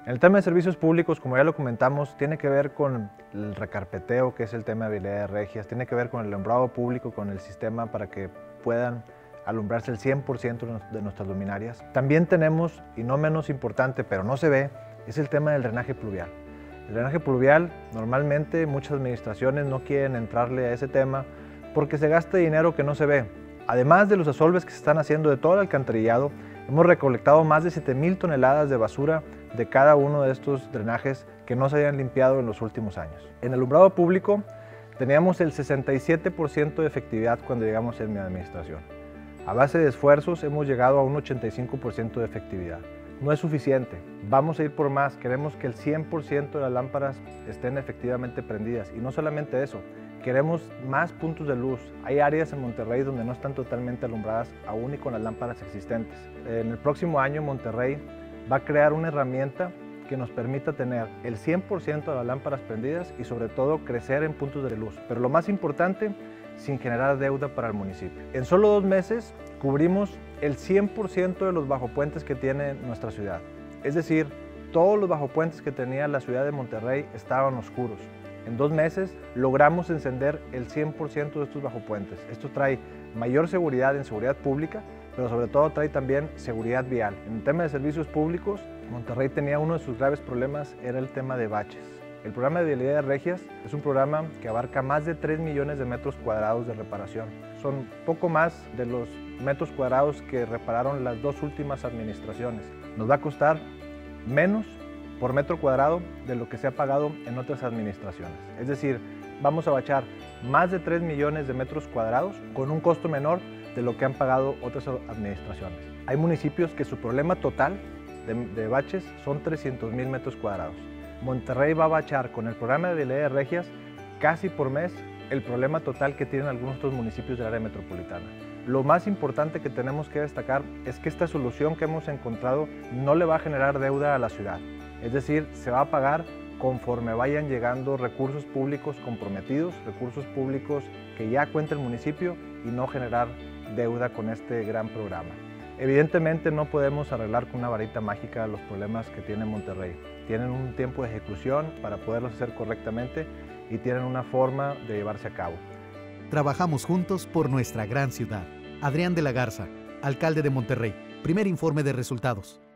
En el tema de servicios públicos, como ya lo comentamos, tiene que ver con el recarpeteo, que es el tema de habilidades regias, tiene que ver con el alumbrado público, con el sistema para que puedan alumbrarse el 100% de nuestras luminarias. También tenemos, y no menos importante, pero no se ve, es el tema del drenaje pluvial. El drenaje pluvial, normalmente muchas administraciones no quieren entrarle a ese tema porque se gasta dinero que no se ve. Además de los asolves que se están haciendo de todo el alcantarillado, hemos recolectado más de 7,000 toneladas de basura de cada uno de estos drenajes que no se habían limpiado en los últimos años. En el alumbrado público teníamos el 67% de efectividad cuando llegamos en mi administración. A base de esfuerzos hemos llegado a un 85% de efectividad. No es suficiente, vamos a ir por más, queremos que el 100% de las lámparas estén efectivamente prendidas y no solamente eso, queremos más puntos de luz. Hay áreas en Monterrey donde no están totalmente alumbradas aún y con las lámparas existentes. En el próximo año Monterrey va a crear una herramienta que nos permita tener el 100% de las lámparas prendidas y sobre todo crecer en puntos de luz. Pero lo más importante, sin generar deuda para el municipio. En solo 2 meses cubrimos el 100% de los bajopuentes que tiene nuestra ciudad. Es decir, todos los bajopuentes que tenía la ciudad de Monterrey estaban oscuros. En 2 meses logramos encender el 100% de estos bajopuentes. Esto trae mayor seguridad en seguridad pública, pero sobre todo trae también seguridad vial. En el tema de servicios públicos, Monterrey tenía uno de sus graves problemas, era el tema de baches. El programa de vialidades regias es un programa que abarca más de 3 millones de metros cuadrados de reparación. Son poco más de los metros cuadrados que repararon las 2 últimas administraciones. Nos va a costar menos por metro cuadrado de lo que se ha pagado en otras administraciones. Es decir, vamos a bachar más de 3 millones de metros cuadrados con un costo menor de lo que han pagado otras administraciones. Hay municipios que su problema total de baches son 300,000 metros cuadrados. Monterrey va a bachar con el programa de vialidades regias casi por mes el problema total que tienen algunos otros municipios del área metropolitana. Lo más importante que tenemos que destacar es que esta solución que hemos encontrado no le va a generar deuda a la ciudad. Es decir, se va a pagar conforme vayan llegando recursos públicos comprometidos, recursos públicos que ya cuenta el municipio y no generar deuda con este gran programa. Evidentemente no podemos arreglar con una varita mágica los problemas que tiene Monterrey. Tienen un tiempo de ejecución para poderlos hacer correctamente y tienen una forma de llevarse a cabo. Trabajamos juntos por nuestra gran ciudad. Adrián de la Garza, alcalde de Monterrey. Primer informe de resultados.